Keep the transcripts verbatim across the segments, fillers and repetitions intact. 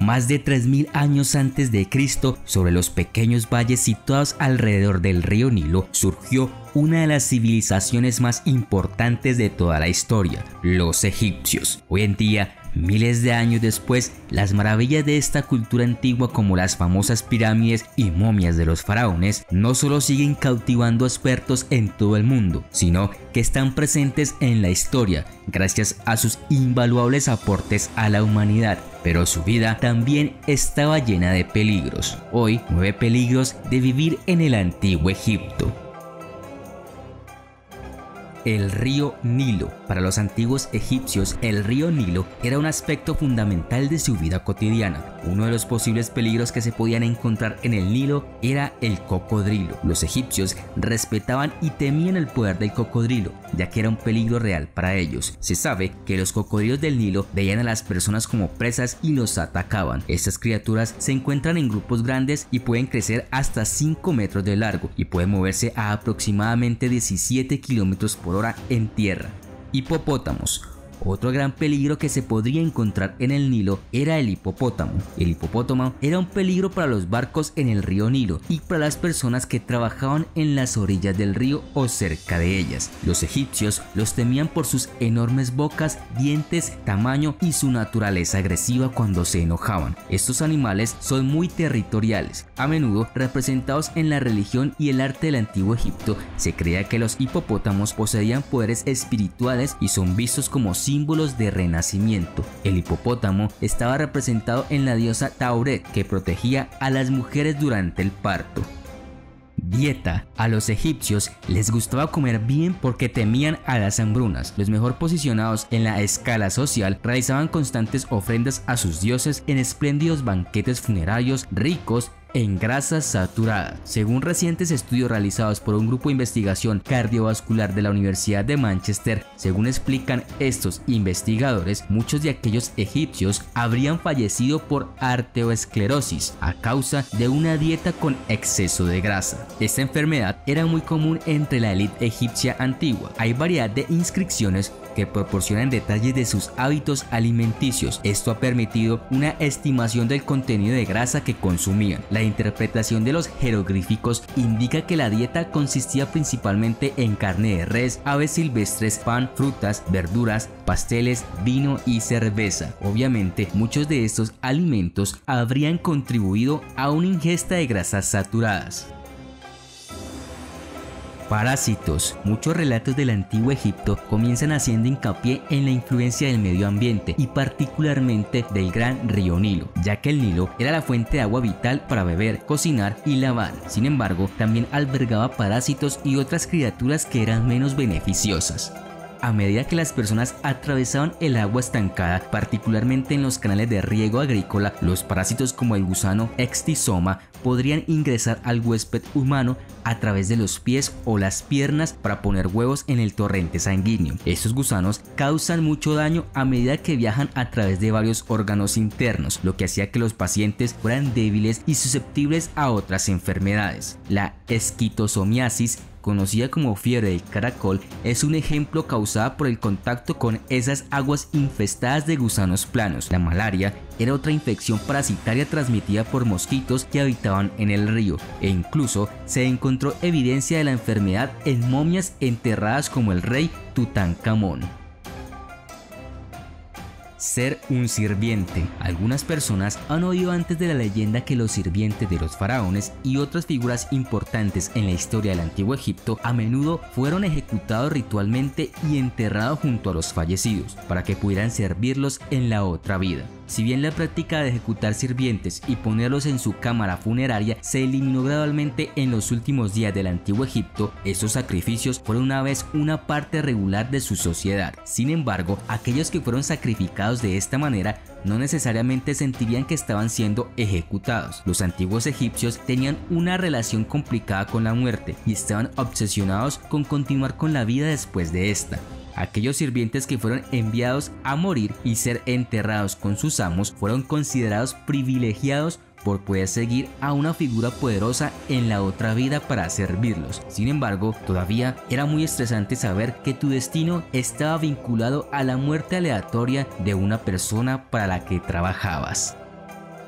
Más de tres mil años antes de Cristo, sobre los pequeños valles situados alrededor del río Nilo, surgió una de las civilizaciones más importantes de toda la historia, los egipcios. Hoy en día, miles de años después, las maravillas de esta cultura antigua, como las famosas pirámides y momias de los faraones, no solo siguen cautivando a expertos en todo el mundo, sino que están presentes en la historia gracias a sus invaluables aportes a la humanidad. Pero su vida también estaba llena de peligros. Hoy, nueve peligros de vivir en el antiguo Egipto. El río Nilo. Para los antiguos egipcios, el río Nilo era un aspecto fundamental de su vida cotidiana. Uno de los posibles peligros que se podían encontrar en el Nilo era el cocodrilo. Los egipcios respetaban y temían el poder del cocodrilo, ya que era un peligro real para ellos. Se sabe que los cocodrilos del Nilo veían a las personas como presas y los atacaban. Estas criaturas se encuentran en grupos grandes y pueden crecer hasta cinco metros de largo y pueden moverse a aproximadamente diecisiete kilómetros por hora en tierra. Hipopótamos. Otro gran peligro que se podría encontrar en el Nilo era el hipopótamo. El hipopótamo era un peligro para los barcos en el río Nilo y para las personas que trabajaban en las orillas del río o cerca de ellas. Los egipcios los temían por sus enormes bocas, dientes, tamaño y su naturaleza agresiva cuando se enojaban. Estos animales son muy territoriales. A menudo representados en la religión y el arte del antiguo Egipto, se creía que los hipopótamos poseían poderes espirituales y son vistos como símbolos de renacimiento. El hipopótamo estaba representado en la diosa Tauret, que protegía a las mujeres durante el parto. Dieta. A los egipcios les gustaba comer bien porque temían a las hambrunas. Los mejor posicionados en la escala social realizaban constantes ofrendas a sus dioses en espléndidos banquetes funerarios ricos en grasas saturadas. Según recientes estudios realizados por un grupo de investigación cardiovascular de la Universidad de Manchester, según explican estos investigadores, muchos de aquellos egipcios habrían fallecido por arteriosclerosis a causa de una dieta con exceso de grasa. Esta enfermedad era muy común entre la élite egipcia antigua. Hay variedad de inscripciones que proporcionan detalles de sus hábitos alimenticios. Esto ha permitido una estimación del contenido de grasa que consumían. La interpretación de los jeroglíficos indica que la dieta consistía principalmente en carne de res, aves silvestres, pan, frutas, verduras, pasteles, vino y cerveza. Obviamente, muchos de estos alimentos habrían contribuido a una ingesta de grasas saturadas. Parásitos. Muchos relatos del antiguo Egipto comienzan haciendo hincapié en la influencia del medio ambiente y particularmente del gran río Nilo, ya que el Nilo era la fuente de agua vital para beber, cocinar y lavar. Sin embargo, también albergaba parásitos y otras criaturas que eran menos beneficiosas. A medida que las personas atravesaban el agua estancada, particularmente en los canales de riego agrícola, los parásitos como el gusano Ectistoma podrían ingresar al huésped humano a través de los pies o las piernas para poner huevos en el torrente sanguíneo. Estos gusanos causan mucho daño a medida que viajan a través de varios órganos internos, lo que hacía que los pacientes fueran débiles y susceptibles a otras enfermedades. La esquistosomiasis, conocida como fiebre del caracol, es un ejemplo causada por el contacto con esas aguas infestadas de gusanos planos. La malaria era otra infección parasitaria transmitida por mosquitos que habitaban en el río, e incluso se encontró evidencia de la enfermedad en momias enterradas como el rey Tutankamón. Ser un sirviente. Algunas personas han oído antes de la leyenda que los sirvientes de los faraones y otras figuras importantes en la historia del antiguo Egipto a menudo fueron ejecutados ritualmente y enterrados junto a los fallecidos para que pudieran servirlos en la otra vida. Si bien la práctica de ejecutar sirvientes y ponerlos en su cámara funeraria se eliminó gradualmente en los últimos días del antiguo Egipto, estos sacrificios fueron una vez una parte regular de su sociedad. Sin embargo, aquellos que fueron sacrificados de esta manera no necesariamente sentirían que estaban siendo ejecutados. Los antiguos egipcios tenían una relación complicada con la muerte y estaban obsesionados con continuar con la vida después de esta. Aquellos sirvientes que fueron enviados a morir y ser enterrados con sus amos fueron considerados privilegiados por poder seguir a una figura poderosa en la otra vida para servirlos. Sin embargo, todavía era muy estresante saber que tu destino estaba vinculado a la muerte aleatoria de una persona para la que trabajabas.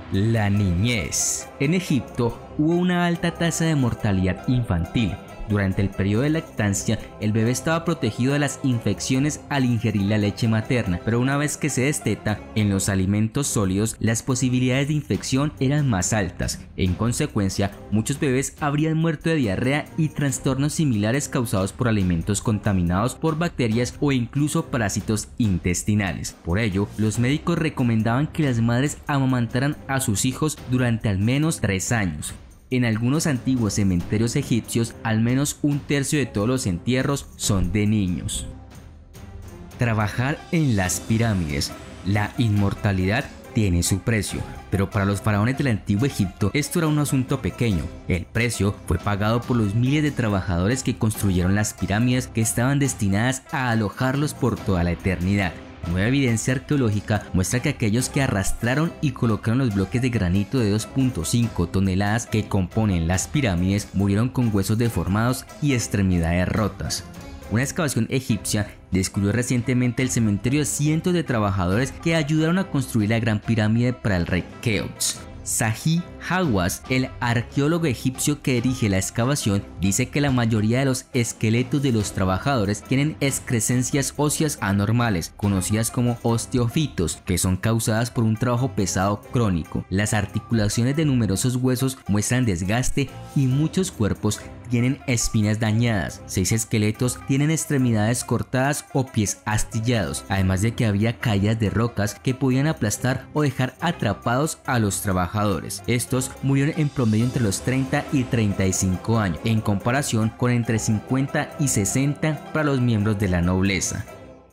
La niñez. En Egipto hubo una alta tasa de mortalidad infantil. Durante el periodo de lactancia, el bebé estaba protegido de las infecciones al ingerir la leche materna, pero una vez que se desteta en los alimentos sólidos, las posibilidades de infección eran más altas. En consecuencia, muchos bebés habrían muerto de diarrea y trastornos similares causados por alimentos contaminados por bacterias o incluso parásitos intestinales. Por ello, los médicos recomendaban que las madres amamantaran a sus hijos durante al menos tres años. En algunos antiguos cementerios egipcios, al menos un tercio de todos los entierros son de niños. Trabajar en las pirámides. La inmortalidad tiene su precio, pero para los faraones del antiguo Egipto esto era un asunto pequeño. El precio fue pagado por los miles de trabajadores que construyeron las pirámides, que estaban destinadas a alojarlos por toda la eternidad. Nueva evidencia arqueológica muestra que aquellos que arrastraron y colocaron los bloques de granito de dos punto cinco toneladas que componen las pirámides murieron con huesos deformados y extremidades rotas. Una excavación egipcia descubrió recientemente el cementerio de cientos de trabajadores que ayudaron a construir la gran pirámide para el rey Keops. Zahi Hawass, el arqueólogo egipcio que dirige la excavación, dice que la mayoría de los esqueletos de los trabajadores tienen excrescencias óseas anormales, conocidas como osteofitos, que son causadas por un trabajo pesado crónico. Las articulaciones de numerosos huesos muestran desgaste y muchos cuerpos tienen espinas dañadas. Seis esqueletos tienen extremidades cortadas o pies astillados, además de que había caídas de rocas que podían aplastar o dejar atrapados a los trabajadores. Estos murieron en promedio entre los treinta y treinta y cinco años, en comparación con entre cincuenta y sesenta para los miembros de la nobleza.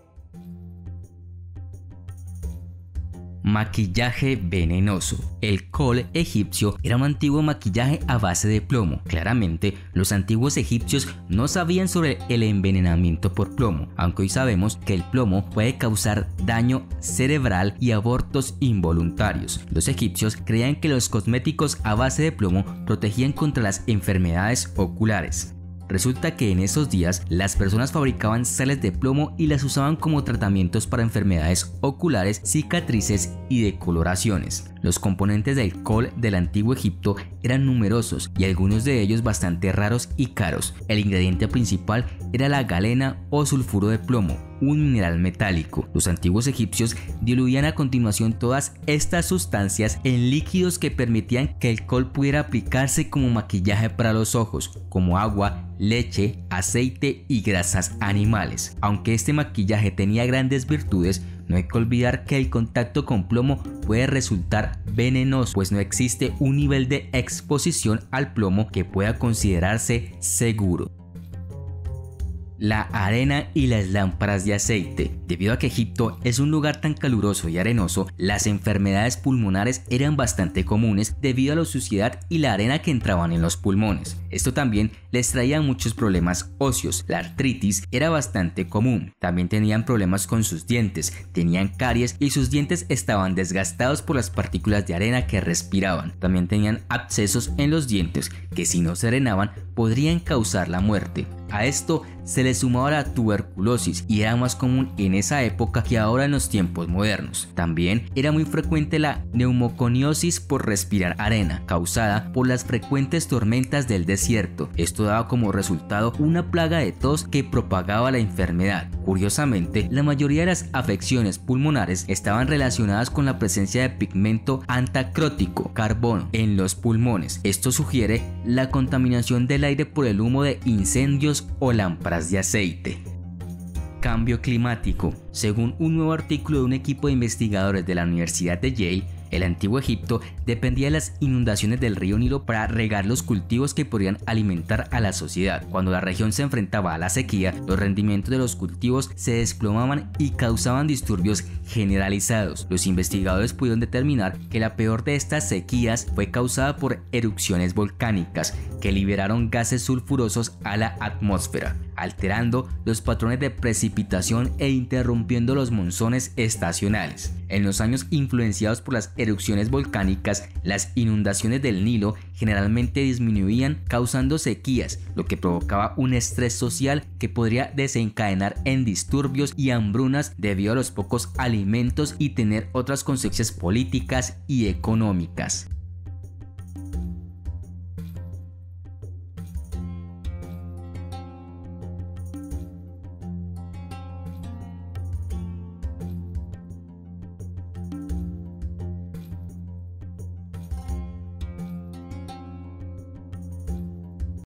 Maquillaje venenoso. El kohl egipcio era un antiguo maquillaje a base de plomo. Claramente, los antiguos egipcios no sabían sobre el envenenamiento por plomo, aunque hoy sabemos que el plomo puede causar daño cerebral y abortos involuntarios. Los egipcios creían que los cosméticos a base de plomo protegían contra las enfermedades oculares. Resulta que en esos días las personas fabricaban sales de plomo y las usaban como tratamientos para enfermedades oculares, cicatrices y decoloraciones. Los componentes del kohl del antiguo Egipto eran numerosos y algunos de ellos bastante raros y caros. El ingrediente principal era la galena o sulfuro de plomo, un mineral metálico. Los antiguos egipcios diluían a continuación todas estas sustancias en líquidos que permitían que el kohl pudiera aplicarse como maquillaje para los ojos, como agua, leche, aceite y grasas animales. Aunque este maquillaje tenía grandes virtudes, no hay que olvidar que el contacto con plomo puede resultar venenoso, pues no existe un nivel de exposición al plomo que pueda considerarse seguro. La arena y las lámparas de aceite. Debido a que Egipto es un lugar tan caluroso y arenoso, las enfermedades pulmonares eran bastante comunes debido a la suciedad y la arena que entraban en los pulmones. Esto también les traía muchos problemas óseos. La artritis era bastante común. También tenían problemas con sus dientes, tenían caries y sus dientes estaban desgastados por las partículas de arena que respiraban. También tenían abscesos en los dientes que, si no se drenaban, podrían causar la muerte. A esto se le sumaba la tuberculosis y era más común en esa época que ahora en los tiempos modernos. También era muy frecuente la neumoconiosis por respirar arena, causada por las frecuentes tormentas del desierto. Esto daba como resultado una plaga de tos que propagaba la enfermedad. Curiosamente, la mayoría de las afecciones pulmonares estaban relacionadas con la presencia de pigmento antacrótico, carbono, en los pulmones. Esto sugiere la contaminación del aire por el humo de incendios o lámparas de aceite. Cambio climático. Según un nuevo artículo de un equipo de investigadores de la Universidad de Yale, el antiguo Egipto dependía de las inundaciones del río Nilo para regar los cultivos que podrían alimentar a la sociedad. Cuando la región se enfrentaba a la sequía, los rendimientos de los cultivos se desplomaban y causaban disturbios generalizados. Los investigadores pudieron determinar que la peor de estas sequías fue causada por erupciones volcánicas que liberaron gases sulfurosos a la atmósfera. alterando los patrones de precipitación e interrumpiendo los monzones estacionales. En los años influenciados por las erupciones volcánicas, las inundaciones del Nilo generalmente disminuían, causando sequías, lo que provocaba un estrés social que podría desencadenar en disturbios y hambrunas debido a los pocos alimentos y tener otras consecuencias políticas y económicas.